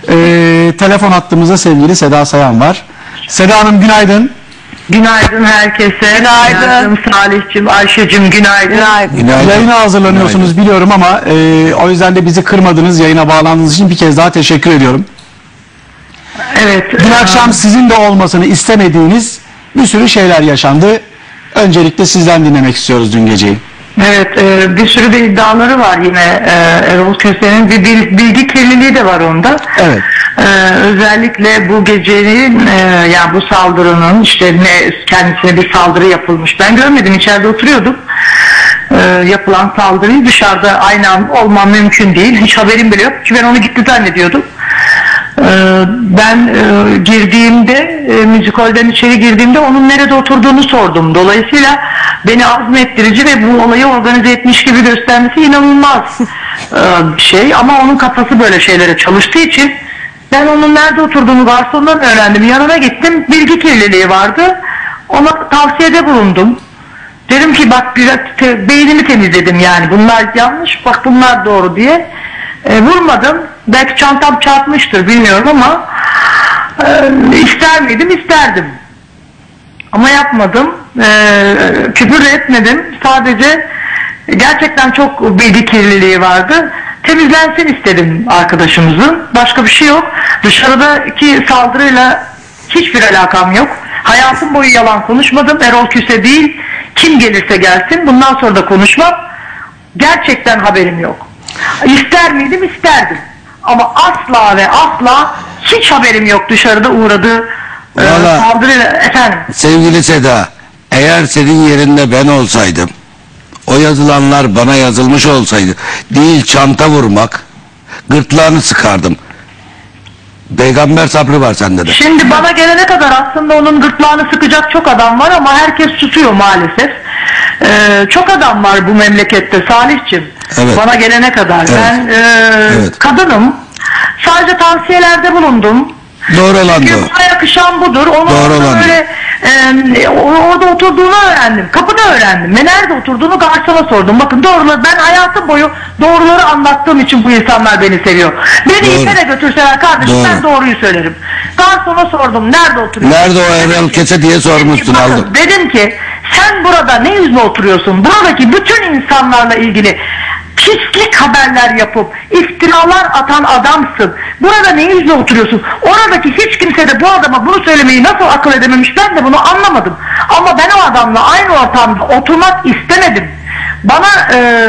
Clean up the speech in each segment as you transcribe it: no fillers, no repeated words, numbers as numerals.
Telefon hattımızda sevgili Seda Sayan var. Seda Hanım günaydın. Günaydın herkese. Günaydın Salih'cim, Ayşe'cim günaydın. Günaydın. Yayına hazırlanıyorsunuz biliyorum ama o yüzden de bizi kırmadınız, yayına bağlandığınız için bir kez daha teşekkür ediyorum. Evet. Dün akşam sizin de olmasını istemediğiniz bir sürü şeyler yaşandı. Öncelikle sizden dinlemek istiyoruz dün geceyi. Evet, bir sürü de iddiaları var yine Erol Köse'nin. Bir bilgi kirliliği de var onda. Evet. Özellikle bu gecenin yani bu saldırının işte kendisine bir saldırı yapılmış. Ben görmedim, içeride oturuyordum. Yapılan saldırıyı dışarıda aynı an olmam mümkün değil. Hiç haberim bile yok ki ben onu gitti zannediyordum. Ben girdiğimde müzikolden içeri girdiğimde onun nerede oturduğunu sordum. Dolayısıyla beni azmettirici ve bu olayı organize etmiş gibi göstermesi inanılmaz bir şey. Ama onun kafası böyle şeylere çalıştığı için ben onun nerede oturduğunu garsondan öğrendim. Yanına gittim, bilgi kirliliği vardı. Ona tavsiyede bulundum. Dedim ki bak biraz beynimi temizledim yani. Bunlar yanlış, bak bunlar doğru diye. Vurmadım. Belki çantam çarpmıştır bilmiyorum ama ister miydim? İsterdim. Ama yapmadım. Küfür etmedim. Sadece gerçekten çok bilgi kirliliği vardı. Temizlensin istedim arkadaşımızın. Başka bir şey yok. Dışarıdaki saldırıyla hiçbir alakam yok. Hayatım boyu yalan konuşmadım. Erol Köse değil. Kim gelirse gelsin. Bundan sonra da konuşmam. Gerçekten haberim yok. İster miydim? İsterdim. Ama asla ve asla hiç haberim yok dışarıda uğradığı saldırıyla. Efendim? Sevgili Seda, eğer senin yerinde ben olsaydım, o yazılanlar bana yazılmış olsaydı, değil çanta vurmak, gırtlağını sıkardım. Peygamber sabrı var sende de. Şimdi bana gelene kadar aslında onun gırtlağını sıkacak çok adam var ama herkes susuyor maalesef. Çok adam var bu memlekette Salih'cim. Evet. Bana gelene kadar. Evet. Ben Evet. Kadınım. Sadece tavsiyelerde bulundum. Doğru olan Çünkü da o. bana yakışan budur. Onu Doğru olan böyle orada oturduğunu öğrendim. Kapıda öğrendim. Ve nerede oturduğunu garsona sordum. Bakın doğruları, ben hayatım boyu doğruları anlattığım için bu insanlar beni seviyor. Beni ise de götürseler kardeşim Doğru. ben doğruyu söylerim. Garsona sordum nerede oturuyorsun? Nerede o Erol Köse diye sormuştun, Bakın, aldım. dedim ki sen burada ne yüzle oturuyorsun? Buradaki bütün insanlarla ilgili pislik haberler yapıp iftiralar atan adamsın. Burada ne yüzle oturuyorsun? Oradaki hiç kimse de bu adama bunu söylemeyi nasıl akıl edememiş, ben de bunu anlamadım. Ama ben o adamla aynı ortamda oturmak istemedim. Bana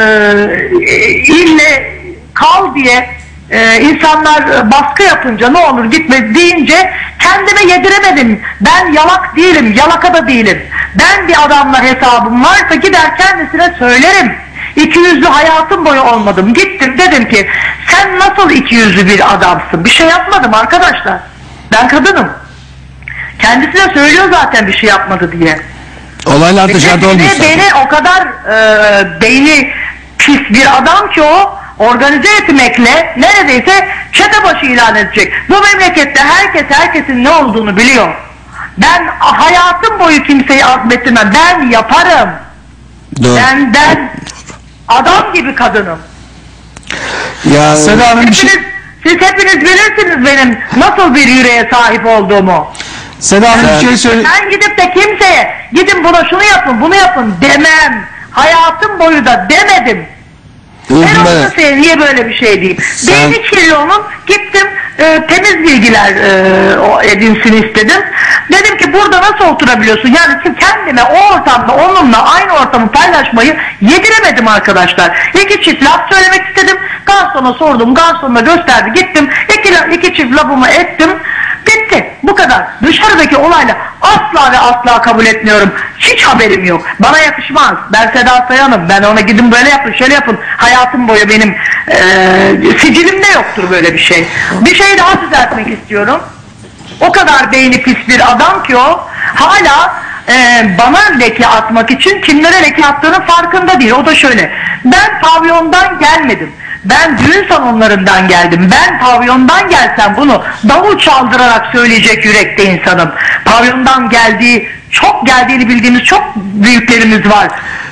ille kal diye insanlar baskı yapınca ne olur gitme deyince kendime yediremedim. Ben yalak değilim, yalaka da değilim. Ben bir adamla hesabım varsa gider kendisine söylerim. İkiyüzlü hayatım boyu olmadım. Gittim dedim ki sen nasıl ikiyüzlü bir adamsın? Bir şey yapmadım arkadaşlar. Ben kadınım. Kendisine söylüyor zaten bir şey yapmadı diye. Olaylar dışarıda olmuş zaten. Beni o kadar beyni pis bir adam ki o organize etmekle neredeyse çetebaşı ilan edecek. Bu memlekette herkes herkesin ne olduğunu biliyor. Ben hayatım boyu kimseyi azmettirmem. Ben yaparım. Doğru. Ben adam gibi kadınım. Ya Seda Hanım Siz hepiniz bilirsiniz benim nasıl bir yüreğe sahip olduğumu. Seda Hanım bir şey söyle. Ben gidip de kimseye gidin buna şunu yapın bunu yapın demem. Hayatım boyu da demedim. Ben onu niye böyle bir şey diyeyim? Beyni kirli onun. Gittim temiz bilgiler edinsin istedim. Dedim ki burada nasıl oturabiliyorsun? Yani kendime o ortamda onunla aynı ortamı paylaşmayı yediremedim arkadaşlar. İki çift laf söylemek istedim. Garsona sordum. Garson da gösterdi. Gittim. İki çift lafımı ettim. Bitti. Bu kadar. Dışarıdaki olayla asla ve asla kabul etmiyorum. Hiç haberim yok. Bana yakışmaz. Ben Seda Sayan'ım. Ben ona gidin böyle yapın, şöyle yapın. Hayatım boyu benim sicilimde yoktur böyle bir şey. Bir şey daha düzeltmek istiyorum. O kadar beyni pis bir adam ki o hala bana leke atmak için kimlere leke attığının farkında değil. O da şöyle. Ben pavyondan gelmedim. Ben düğün salonlarından geldim. Ben pavyondan gelsem bunu davul çaldırarak söyleyecek yürekte insanım. Pavyondan geldiğini bildiğimiz çok büyüklerimiz var.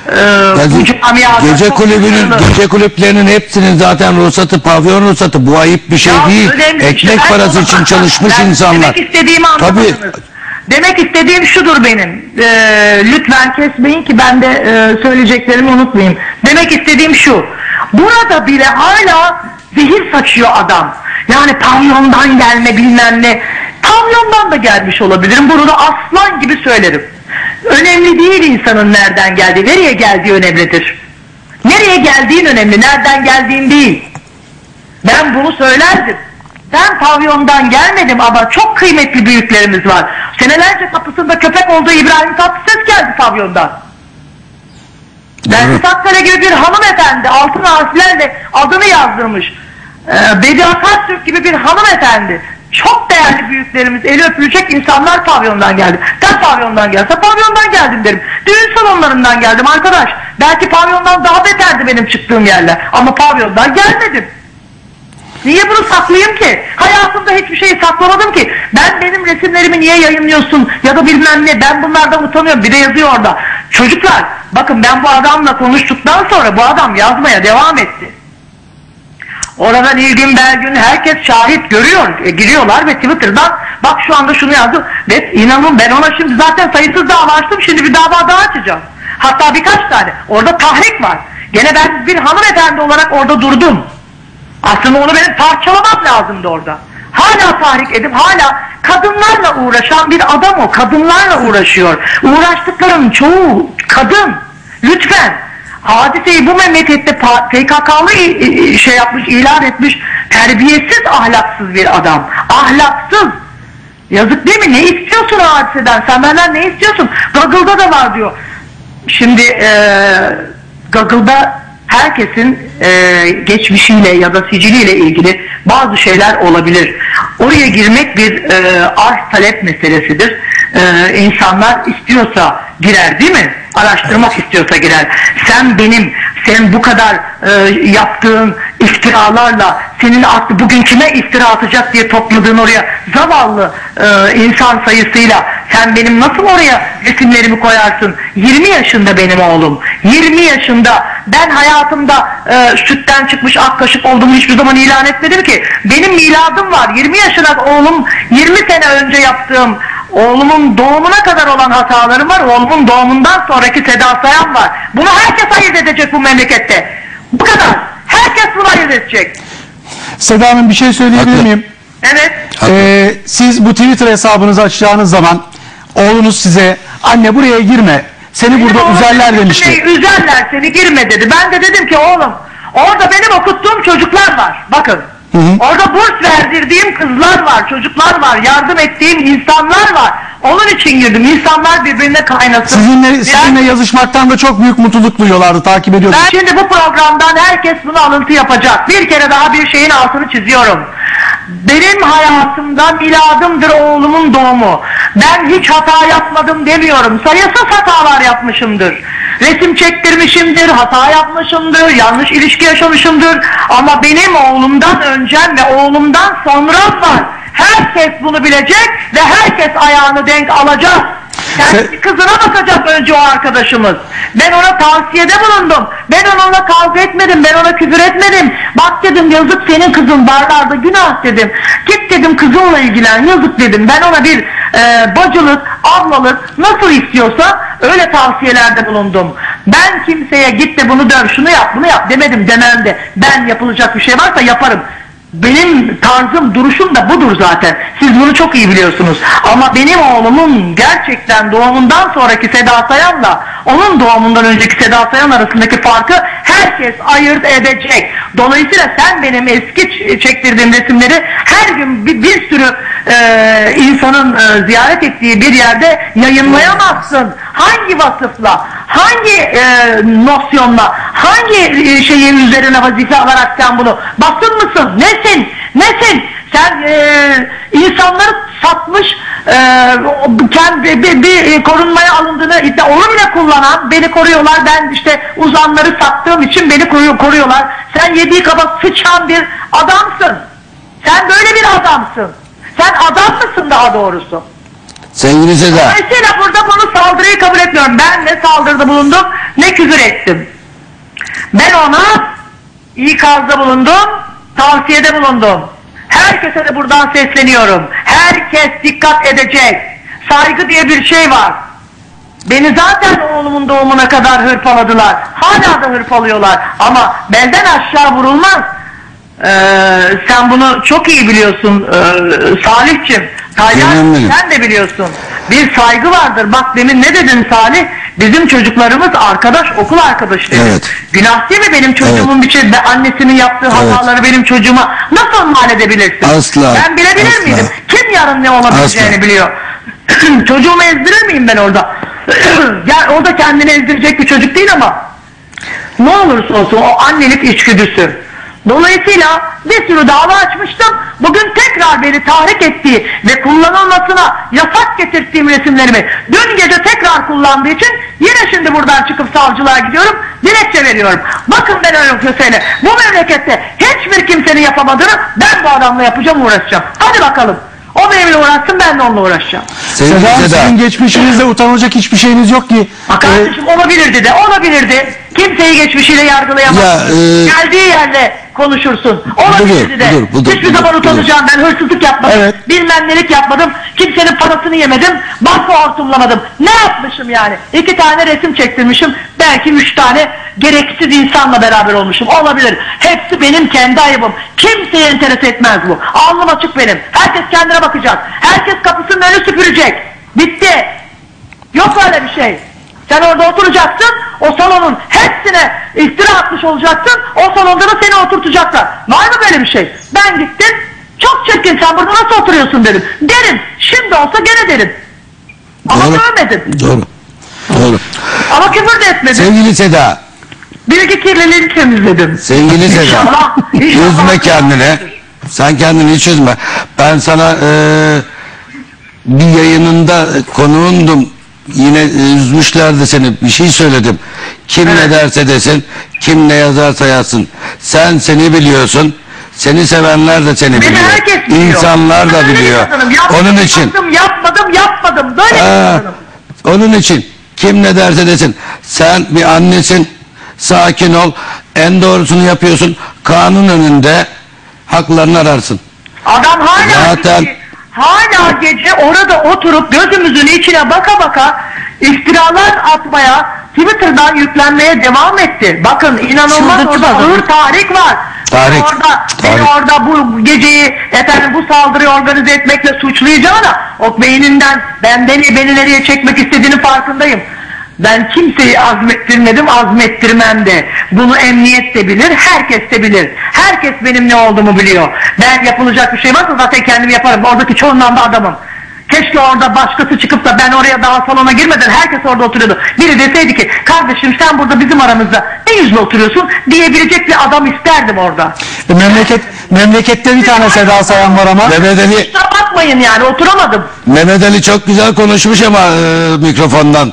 bu camiada Gece çok kulübünün, başarılı. gece kulüplerinin hepsinin zaten ruhsatı, pavyon ruhsatı, bu ayıp bir şey Ya değil. önemli bir şey. Ekmek Ben parası onu- için çalışmış ben insanlar. Demek istediğimi anlamadınız. Tabii. Demek istediğim şudur benim. Lütfen kesmeyin ki ben de söyleyeceklerimi unutmayayım. Demek istediğim şu. Burada bile hala zehir saçıyor adam. Yani pavyondan gelme bilmem ne. Pavyondan da gelmiş olabilirim. Bunu da aslan gibi söylerim. Önemli değil insanın nereden geldiği, nereye geldiği önemlidir. Nereye geldiğin önemli, nereden geldiğin değil. Ben bunu söylerdim. Ben pavyondan gelmedim ama çok kıymetli büyüklerimiz var. Senelerce kapısında köpek olduğu İbrahim Tatlıses geldi pavyondan. Belki Akkale gibi bir hanımefendi altın harflerle adını yazdırmış. Bedi Akartürk gibi bir hanımefendi. Çok değerli büyüklerimiz, eli öpülecek insanlar pavyondan geldi. Ben pavyondan gelse pavyondan geldim derim. Düğün salonlarından geldim arkadaş. Belki pavyondan daha beterdi benim çıktığım yerler. Ama pavyondan gelmedim. Niye bunu saklayayım ki? Hayatımda hiçbir şeyi saklamadım ki. Benim resimlerimi niye yayınlıyorsun ya da bilmem ne, ben bunlardan utanıyorum. Bir de yazıyor orada. Çocuklar bakın, ben bu adamla konuştuktan sonra bu adam yazmaya devam etti. Oradan İlgin Belgün herkes şahit görüyor. Giriyorlar ve Twitter'dan bak şu anda şunu yazdı. Ve inanın ben ona şimdi zaten sayısız dava açtım. Şimdi bir dava daha açacağım. Hatta birkaç tane. Orada tahrik var. Gene ben bir hanımefendi olarak orada durdum. Aslında onu benim parçalamam lazımdı orada. Hala tahrik edip hala kadınlarla uğraşan bir adam o. Kadınlarla uğraşıyor. Uğraştıklarının çoğu kadın. Lütfen. Hadiseyi bu memlekette PKK'lı şey yapmış, ilan etmiş, terbiyesiz, ahlaksız bir adam. Ahlaksız. Yazık değil mi? Ne istiyorsun o hadiseden? Sen benden ne istiyorsun? Google'da da var diyor. Şimdi Google'da herkesin geçmişiyle ya da siciliyle ilgili bazı şeyler olabilir. Oraya girmek bir arz talep meselesidir. İnsanlar istiyorsa girer değil mi? Araştırmak istiyorsa girer. Sen bu kadar yaptığın iftiralarla senin aklı bugün kime iftira atacak diye topladığın oraya zavallı insan sayısıyla sen benim nasıl oraya resimlerimi koyarsın? 20 yaşında benim oğlum. 20 yaşında. Ben hayatımda sütten çıkmış ak kaşık olduğumu hiçbir zaman ilan etmedim ki. Benim miladım var. 20 yaşında oğlum, 20 sene önce yaptığım oğlumun doğumuna kadar olan hatalarım var. Oğlumun doğumundan sonraki Seda Sayan var. Bunu herkes ayırt edecek bu memlekette. Bu kadar. Herkes bunu ayırt edecek. Seda Hanım, bir şey söyleyebilir Haklı. miyim? Evet. Siz bu Twitter hesabınızı açacağınız zaman oğlunuz size anne buraya girme, seni burada Benim üzerler oğlum demişti. Üzerler seni, girme dedi. Ben de dedim ki oğlum orada benim okuttuğum çocuklar var. Bakın. Orada burs verdirdiğim kızlar var, çocuklar var, yardım ettiğim insanlar var. Onun için girdim. İnsanlar birbirine kaynasın. Sizinle yazışmaktan da çok büyük mutluluk duyuyorlardı, takip ediyordum. Ben şimdi bu programdan herkes bunu alıntı yapacak. Bir kere daha bir şeyin altını çiziyorum. Benim hayatımda miladımdır oğlumun doğumu. Ben hiç hata yapmadım demiyorum. Sayısız hatalar yapmışımdır. Resim çektirmişimdir, hata yapmışımdır, yanlış ilişki yaşamışımdır. Ama benim oğlumdan öncem ve oğlumdan sonram var. Herkes bunu bilecek ve herkes ayağını denk alacak. Kendi kızına bakacak önce o arkadaşımız. Ben ona tavsiyede bulundum. Ben onunla kavga etmedim. Ben ona küfür etmedim. Bak dedim, yazık senin kızın barlarda, günah dedim. Git dedim kızınla ilgilen, yazık dedim. Ben ona bir bacılık, ablalık nasıl istiyorsa öyle tavsiyelerde bulundum. Ben kimseye git de bunu döv, şunu yap, bunu yap demedim, demem de. Ben yapılacak bir şey varsa yaparım. Benim tarzım, duruşum da budur zaten. Siz bunu çok iyi biliyorsunuz. Ama benim oğlumun gerçekten doğumundan sonraki Seda Sayan'la onun doğumundan önceki Seda Sayan arasındaki farkı herkes ayırt edecek. Dolayısıyla sen benim eski çektirdiğim resimleri her gün bir sürü insanın ziyaret ettiği bir yerde yayınlayamazsın. Hangi vasıfla, hangi nosyonla, hangi şeyin üzerine vazife alarak sen bunu basın mısın? Nesin? Nesin? Sen insanları satmış, kendi bir korunmaya alındığını onu bile kullanan, beni koruyorlar, ben işte uzanları sattığım için beni koruyorlar. Sen yediği kaba sıçan bir adamsın. Sen böyle bir adamsın. Sen adam mısın daha doğrusu? Sevgili Seda. Dolayısıyla burada bunu saldırıyı kabul etmiyorum. Ben ne saldırıda bulundum ne küfür ettim. Ben ona ikazda bulundum, tavsiyede bulundum. Herkese de buradan sesleniyorum. Herkes dikkat edecek. Saygı diye bir şey var. Beni zaten oğlumun doğumuna kadar hırpaladılar. Hala da hırpalıyorlar. Ama belden aşağı vurulmaz. Sen bunu çok iyi biliyorsun Salih'cim. Canım, sen de biliyorsun. Bir saygı vardır. Bak demin ne dedin Salih? Bizim çocuklarımız arkadaş, okul arkadaşı dedi. Evet. Günah değil mi benim çocuğumun bir şey, annesinin yaptığı hataları benim çocuğuma nasıl mal edebilirsin? Asla. Ben bilebilir Asla. miydim? Kim yarın ne olabileceğini Asla. biliyor. Çocuğumu ezdirir miyim ben orada? Yani orada kendini ezdirecek bir çocuk değil ama ne olursa olsun o annelik içgüdüsü. Dolayısıyla bir sürü dava açmıştım. Bugün tekrar beni tahrik ettiği ve kullanılmasına yasak getirdiğim resimlerimi dün gece tekrar kullandığı için yine şimdi buradan çıkıp savcılığa gidiyorum. Dilekçe veriyorum. Bakın ben öyle köseyle. Bu memlekette hiçbir kimsenin yapamadığını ben bu adamla yapacağım, uğraşacağım. Hadi bakalım. O benimle uğraşsın, ben de onunla uğraşacağım. Seda Hanım, sizin geçmişinizde utanılacak hiçbir şeyiniz yok ki. Kardeşim olabilirdi de, olabilirdi. Kimseyi geçmişiyle yargılayamaz. Geldiği yerde konuşursun. Olabilirdi de. Hiçbir zaman utanacağım, ben hırsızlık yapmadım. Evet. Bilmemlilik yapmadım. Kimsenin parasını yemedim. Banka hortumlamadım. Ne yapmışım yani? 2 tane resim çektirmişim. Belki 3 tane gereksiz insanla beraber olmuşum. Olabilir. Hepsi benim kendi ayıbım. Kimseye enteres etmez bu. Alnım açık benim. Herkes kendine bakacak. Herkes kapısının önünü süpürecek. Bitti. Yok öyle bir şey. Sen orada oturacaksın, o salonun hepsine iftira atmış olacaksın, o salonda da seni oturtacaklar. Var mı böyle bir şey? Ben gittim, çok çirkin, sen burada nasıl oturuyorsun dedim. Derim, şimdi olsa gene derim. Ama dövmedim. Doğru. Ama küfür de etmedim. Sevgili Seda. Bilgi kirliliğini temizledim. Sevgili Seda. İnşallah. Üzme kendini. Sen kendini hiç üzme. Ben sana bir yayınında konuğundum. Yine üzmüşlerdi seni. Bir şey söyledim. Kim ne derse desin, kim ne yazarsa yazsın. Sen seni biliyorsun. Seni sevenler de seni Beni biliyor. herkes biliyor. İnsanlar da Ben öyle biliyor. insanım. Onun için. Yapmadım. Böyle bir insanım. Onun için kim ne derse desin. Sen bir annesin. Sakin ol. En doğrusunu yapıyorsun. Kanun önünde haklarını ararsın. Adam Zaten- hala gece orada oturup gözümüzün içine baka baka iftiralar atmaya, Twitter'dan yüklenmeye devam etti. Bakın inanılmaz, orada ağır tahrik var. Beni orada bu geceyi bu saldırıyı organize etmekle suçlayacağına o beyninden beni nereye çekmek istediğini farkındayım. Ben kimseyi azmettirmedim, azmettirmem de. Bunu emniyet de bilir, herkes de bilir. Herkes benim ne olduğumu biliyor. Ben yapılacak bir şey varsa zaten kendim yaparım. Oradaki çoğundan da adamım. Keşke orada başkası çıkıp da ben oraya daha salona girmeden herkes orada oturuyordu. Biri deseydi ki kardeşim sen burada bizim aramızda ne yüzle oturuyorsun diyebilecek bir adam isterdim orada. Memlekette bir tane Seda Sayan var ama. Mehmet Ali, Kusura bakmayın yani oturamadım. Mehmet Ali çok güzel konuşmuş ama mikrofondan.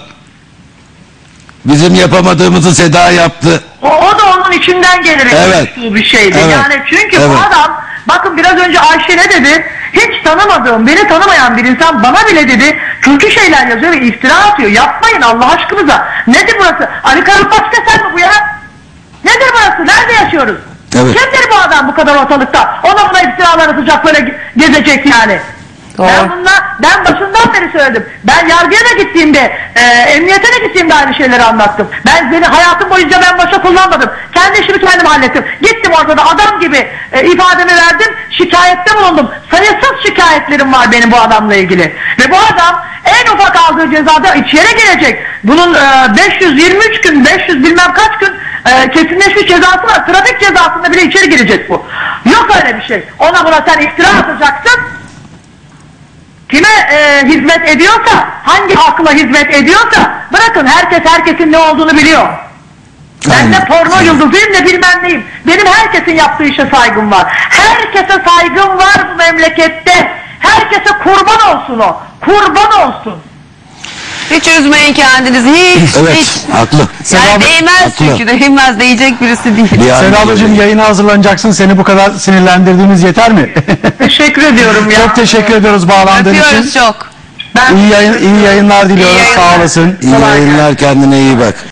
Bizim yapamadığımızı Seda yaptı. O da onun içinden gelerek konuştuğu bir şeydi. Evet. Yani çünkü bu adam, bakın biraz önce Ayşe ne dedi? Hiç tanımadığım, beni tanımayan bir insan bana bile dedi, kötü şeyler yazıyor ve iftira atıyor. Yapmayın Allah aşkınıza. Nedir burası? Ali Karabas desen mi bu ya? Nedir burası? Nerede yaşıyoruz? Evet. Kimdir bu adam bu kadar ortalıkta? Ona buna iftiralar atacak, böyle gezecek yani. Ben başından beri söyledim. Ben yargıya da gittiğimde, emniyete de gittiğimde aynı şeyleri anlattım. Hayatım boyunca ben başa kullanmadım. Kendi işimi kendim hallettim. Gittim orada da adam gibi ifademi verdim. Şikayette bulundum. Sayısız şikayetlerim var benim bu adamla ilgili. Ve bu adam en ufak aldığı cezada içeri girecek. Bunun 523 gün, 500 bilmem kaç gün kesinleşmiş cezası var. Trafik cezasında bile içeri girecek bu. Yok öyle bir şey. Ona buna sen iftira atacaksın. Kime hizmet ediyorsa, hangi akla hizmet ediyorsa bırakın, herkesin ne olduğunu biliyor. Ben de porno yıldızıyım ne bilmem neyim. Benim herkesin yaptığı işe saygım var. Herkese saygım var bu memlekette. Herkese kurban olsun o. Kurban olsun. Hiç üzmeyin kendinizi, hiç. Evet, Hiç. haklı. Yani değmez haklı. çünkü, değmez, değecek birisi değil. Seda ablacığım, yayına hazırlanacaksın. Seni bu kadar sinirlendirdiğimiz yeter mi? Teşekkür ediyorum ya. Çok teşekkür ediyoruz bağlandığın için. Öpüyoruz çok. Ben İyi yayınlar diliyoruz. İyi yayınlar. Sağ olasın. İyi yayınlar, kendine iyi bak.